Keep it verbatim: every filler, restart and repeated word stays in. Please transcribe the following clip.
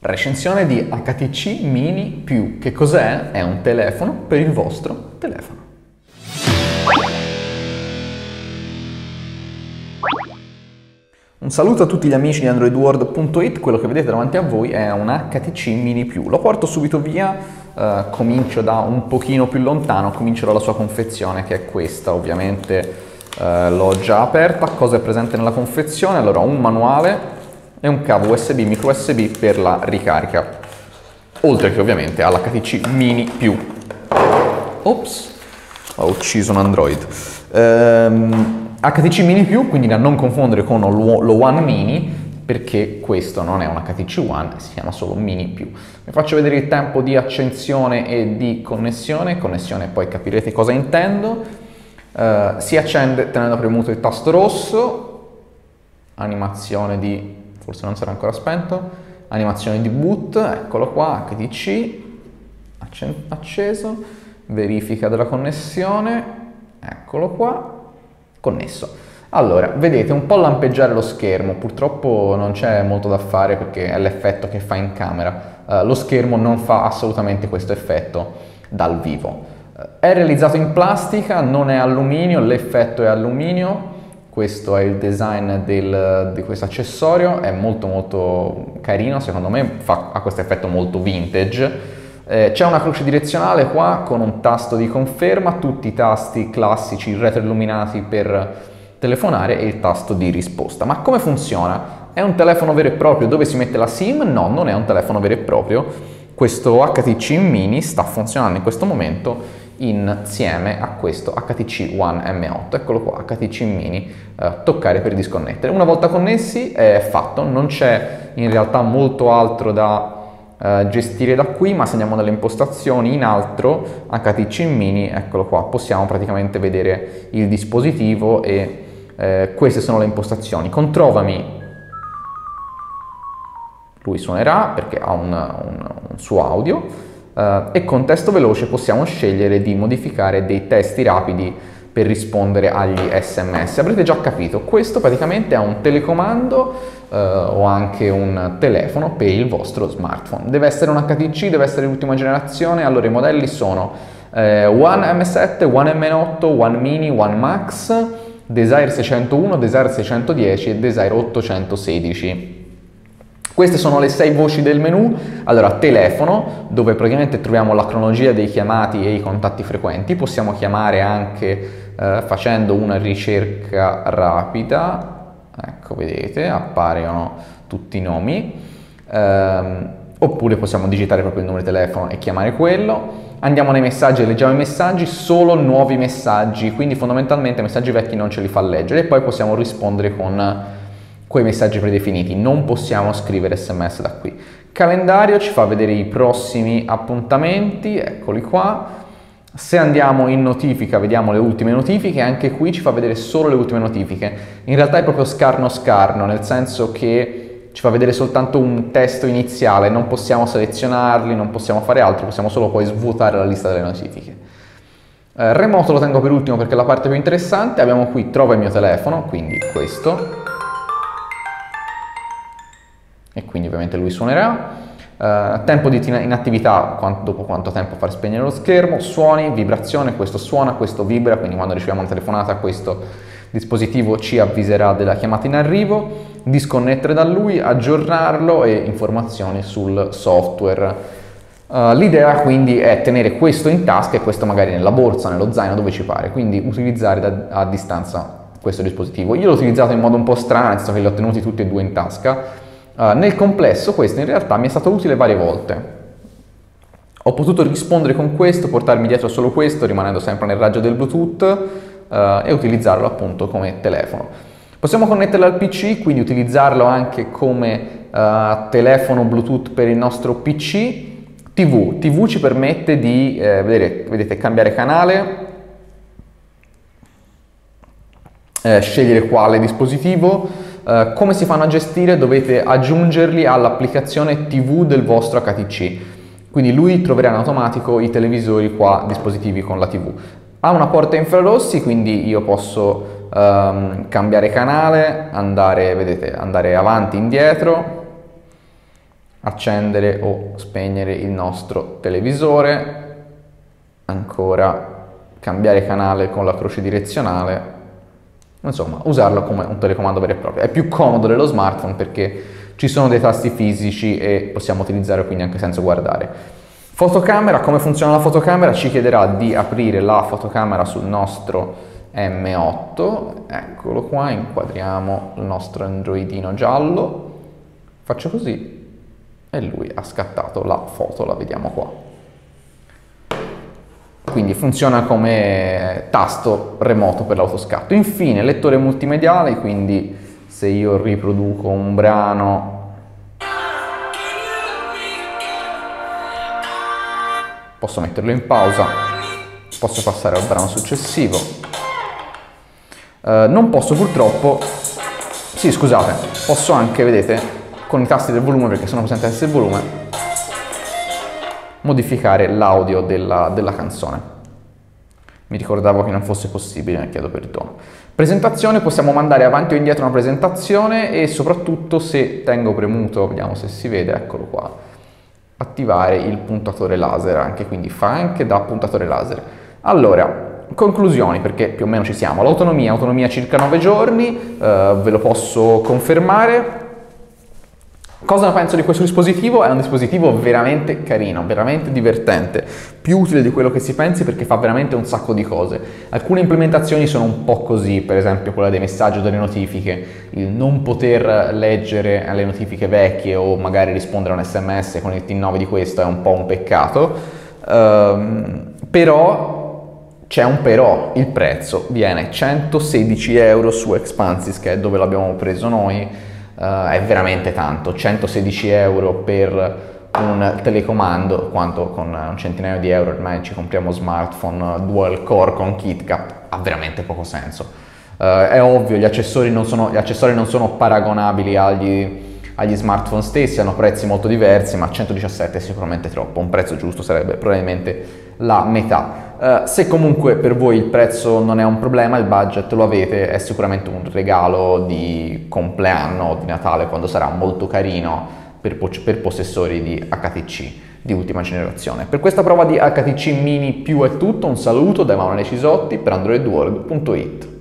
Recensione di H T C Mini Più. Che cos'è? È un telefono per il vostro telefono. Un saluto a tutti gli amici di Android World punto it, quello che vedete davanti a voi è un H T C Mini Più. Lo porto subito via, eh, comincio da un pochino più lontano, comincio dalla sua confezione che è questa, ovviamente eh, l'ho già aperta. Cosa è presente nella confezione? Allora, un manuale e un cavo U S B, micro U S B per la ricarica, oltre che ovviamente all'H T C Mini Più. Ops, ho ucciso un Android. Ehm, H T C Mini Più, quindi da non confondere con lo One Mini, perché questo non è un H T C One, si chiama solo Mini Più. Vi faccio vedere il tempo di accensione e di connessione, connessione poi capirete cosa intendo. Uh, si accende tenendo premuto il tasto rosso, animazione di, forse non sarà ancora spento, animazione di boot, eccolo qua, H T C, acceso, verifica della connessione, eccolo qua, connesso. Allora, vedete un po' lampeggiare lo schermo, purtroppo non c'è molto da fare perché è l'effetto che fa in camera, uh, lo schermo non fa assolutamente questo effetto dal vivo. Uh, è realizzato in plastica, non è alluminio, l'effetto è alluminio, questo è il design del, di questo accessorio, è molto molto carino, secondo me fa, ha questo effetto molto vintage. Eh, c'è una croce direzionale qua con un tasto di conferma, tutti i tasti classici retroilluminati per telefonare e il tasto di risposta. Ma come funziona? È un telefono vero e proprio dove si mette la SIM? No, non è un telefono vero e proprio. Questo H T C Mini sta funzionando in questo momento insieme a questo H T C One M otto. Eccolo qua, H T C Mini, eh, toccare per disconnettere. Una volta connessi è fatto, non c'è in realtà molto altro da Uh, gestire da qui, ma se andiamo nelle impostazioni in alto, H T C Mini, eccolo qua, possiamo praticamente vedere il dispositivo e eh, queste sono le impostazioni. Con Trovami lui suonerà perché ha un, un, un suo audio uh, e con Testo Veloce possiamo scegliere di modificare dei testi rapidi per rispondere agli S M S. Avrete già capito, questo praticamente è un telecomando eh, o anche un telefono per il vostro smartphone. Deve essere un H T C, deve essere l'ultima generazione. Allora i modelli sono eh, One M sette, One M otto, One Mini, One Max, Desire seicentouno, Desire seicentodieci e Desire ottocentosedici. Queste sono le sei voci del menu. Allora, telefono, dove praticamente troviamo la cronologia dei chiamati e i contatti frequenti. Possiamo chiamare anche eh, facendo una ricerca rapida. Ecco, vedete, appaiono tutti i nomi. Ehm, oppure possiamo digitare proprio il numero di telefono e chiamare quello. Andiamo nei messaggi e leggiamo i messaggi, solo nuovi messaggi. Quindi fondamentalmente i messaggi vecchi non ce li fa leggere. E poi possiamo rispondere con quei messaggi predefiniti, non possiamo scrivere S M S da qui. Calendario ci fa vedere i prossimi appuntamenti, eccoli qua. Se andiamo in notifica vediamo le ultime notifiche, anche qui ci fa vedere solo le ultime notifiche. In realtà è proprio scarno scarno, nel senso che ci fa vedere soltanto un testo iniziale, non possiamo selezionarli, non possiamo fare altro, possiamo solo poi svuotare la lista delle notifiche. Eh, remoto lo tengo per ultimo perché è la parte più interessante. Abbiamo qui trova il mio telefono, quindi questo. E quindi ovviamente lui suonerà. Uh, tempo di inattività, quanto, dopo quanto tempo far spegnere lo schermo, suoni, vibrazione, questo suona, questo vibra, quindi quando riceviamo una telefonata questo dispositivo ci avviserà della chiamata in arrivo, disconnettere da lui, aggiornarlo e informazioni sul software. Uh, l'idea quindi è tenere questo in tasca e questo magari nella borsa, nello zaino, dove ci pare, quindi utilizzare da, a distanza questo dispositivo. Io l'ho utilizzato in modo un po' strano, nel senso che li ho tenuti tutti e due in tasca. Uh, nel complesso questo in realtà mi è stato utile varie volte. Ho potuto rispondere con questo, portarmi dietro solo questo, rimanendo sempre nel raggio del Bluetooth uh, e utilizzarlo appunto come telefono. Possiamo connetterlo al P C, quindi utilizzarlo anche come uh, telefono Bluetooth per il nostro P C. T V, T V ci permette di eh, vedere, vedete, cambiare canale, eh, scegliere quale dispositivo. Uh, come si fanno a gestire? Dovete aggiungerli all'applicazione T V del vostro H T C, quindi lui troverà in automatico i televisori qua, dispositivi con la T V. Ha una porta infrarossi, quindi io posso um, cambiare canale, andare, vedete, andare avanti, indietro, accendere o spegnere il nostro televisore, ancora cambiare canale con la croce direzionale, insomma usarlo come un telecomando vero e proprio. È più comodo dello smartphone perché ci sono dei tasti fisici e possiamo utilizzare quindi anche senza guardare. Fotocamera, come funziona la fotocamera? Ci chiederà di aprire la fotocamera sul nostro M otto, eccolo qua, inquadriamo il nostro androidino giallo, faccio così e lui ha scattato la foto, la vediamo qua. Quindi funziona come tasto remoto per l'autoscatto. Infine, lettore multimediale, quindi se io riproduco un brano posso metterlo in pausa, posso passare al brano successivo. Uh, non posso purtroppo, sì scusate, posso anche, vedete, con i tasti del volume, perché sono presenti tasti del volume, modificare l'audio della, della canzone. Mi ricordavo che non fosse possibile, ne chiedo perdono. Presentazione, possiamo mandare avanti o indietro una presentazione e soprattutto se tengo premuto, vediamo se si vede, eccolo qua, attivare il puntatore laser, anche quindi fa anche da puntatore laser. Allora, conclusioni, perché più o meno ci siamo. L'autonomia, autonomia circa nove giorni, eh, ve lo posso confermare. Cosa ne penso di questo dispositivo? È un dispositivo veramente carino, veramente divertente, più utile di quello che si pensi perché fa veramente un sacco di cose. Alcune implementazioni sono un po' così, per esempio quella dei messaggi o delle notifiche, il non poter leggere le notifiche vecchie o magari rispondere a un sms con il T nove di questo è un po' un peccato, um, però c'è un però, il prezzo viene centosedici euro su Expansis, che è dove l'abbiamo preso noi. Uh, è veramente tanto, centosedici euro per un telecomando, quanto con un centinaio di euro ormai ci compriamo smartphone dual core con KitKat, ha veramente poco senso. Uh, è ovvio, gli accessori non sono, gli accessori non sono paragonabili agli, agli smartphone stessi, hanno prezzi molto diversi, ma centodiciassette è sicuramente troppo, un prezzo giusto sarebbe probabilmente la metà. Uh, se comunque per voi il prezzo non è un problema, il budget lo avete, è sicuramente un regalo di compleanno o di Natale, quando sarà molto carino per, per possessori di H T C di ultima generazione. Per questa prova di H T C Mini più è tutto, un saluto da Emanuele Cisotti per android world punto it.